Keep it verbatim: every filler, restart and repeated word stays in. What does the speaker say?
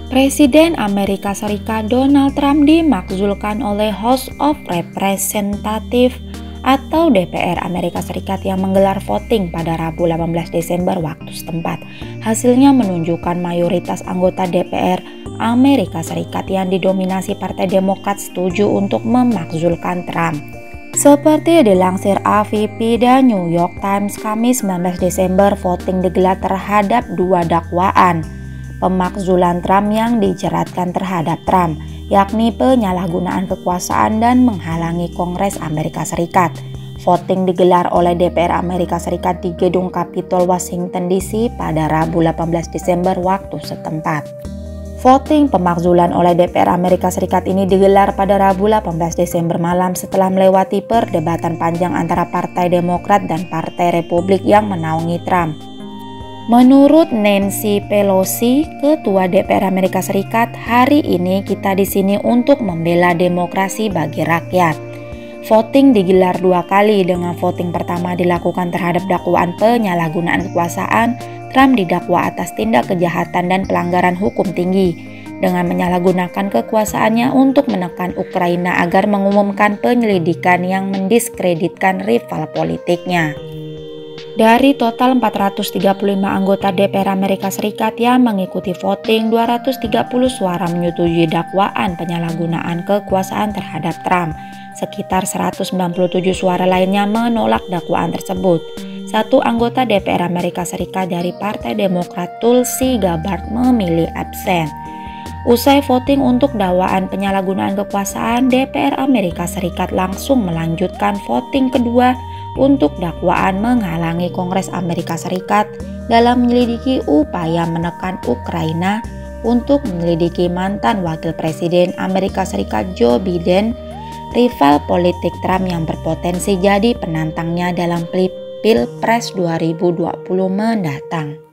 Presiden Amerika Serikat Donald Trump dimakzulkan oleh House of Representatives atau D P R Amerika Serikat yang menggelar voting pada Rabu delapan belas Desember waktu setempat. Hasilnya menunjukkan mayoritas anggota D P R Amerika Serikat yang didominasi Partai Demokrat setuju untuk memakzulkan Trump. Seperti dilansir A V P dan New York Times, Kamis sembilan belas Desember, voting digelar terhadap dua dakwaan pemakzulan Trump yang dijeratkan terhadap Trump, yakni penyalahgunaan kekuasaan dan menghalangi Kongres Amerika Serikat. Voting digelar oleh D P R Amerika Serikat di Gedung Capitol Washington D C pada Rabu delapan belas Desember waktu setempat. Voting pemakzulan oleh D P R Amerika Serikat ini digelar pada Rabu delapan belas Desember malam setelah melewati perdebatan panjang antara Partai Demokrat dan Partai Republik yang menaungi Trump. Menurut Nancy Pelosi, Ketua D P R Amerika Serikat, hari ini kita di sini untuk membela demokrasi bagi rakyat. Voting digelar dua kali, dengan voting pertama dilakukan terhadap dakwaan penyalahgunaan kekuasaan. Trump didakwa atas tindak kejahatan dan pelanggaran hukum tinggi dengan menyalahgunakan kekuasaannya untuk menekan Ukraina agar mengumumkan penyelidikan yang mendiskreditkan rival politiknya. Dari total empat ratus tiga puluh lima anggota D P R Amerika Serikat yang mengikuti voting, dua ratus tiga puluh suara menyetujui dakwaan penyalahgunaan kekuasaan terhadap Trump. Sekitar seratus sembilan puluh tujuh suara lainnya menolak dakwaan tersebut. Satu anggota D P R Amerika Serikat dari Partai Demokrat, Tulsi Gabbard, memilih absen. Usai voting untuk dakwaan penyalahgunaan kekuasaan, D P R Amerika Serikat langsung melanjutkan voting kedua untuk dakwaan menghalangi Kongres Amerika Serikat dalam menyelidiki upaya menekan Ukraina untuk menyelidiki mantan Wakil Presiden Amerika Serikat Joe Biden, rival politik Trump yang berpotensi jadi penantangnya dalam Pilpres dua ribu dua puluh mendatang.